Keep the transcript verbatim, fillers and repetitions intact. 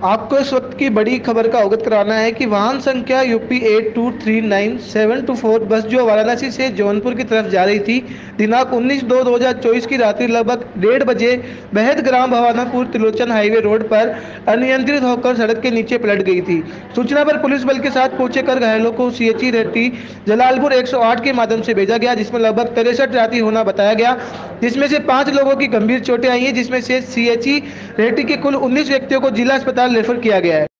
आपको इस वक्त की बड़ी खबर का अवगत कराना है कि वाहन संख्या UP eight two three nine seven two four bus जो वाराणसी से जौनपुर की तरफ जा रही थी, दिनांक उन्नीस दो दो हजार चौबीस की रात्रि लगभग डेढ़ बजे बेहद ग्राम भवानापुर त्रिलोचन हाईवे रोड पर अनियंत्रित होकर सड़क के नीचे पलट गई थी। सूचना पर पुलिस बल के साथ पहुंचे कर घायलों को सीएचई रेहटी जलालपुर एक सौ आठ के माध्यम से भेजा गया, जिसमें लगभग तिरसठ राती होना बताया गया, जिसमें से पांच लोगों की गंभीर चोटें आई हैं, जिसमें से सीएचई रेहटी के कुल उन्नीस व्यक्तियों को जिला अस्पताल रेफर किया गया है।